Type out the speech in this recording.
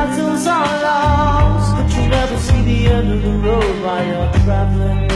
battles are lost, but you never see the end of the road while you're traveling.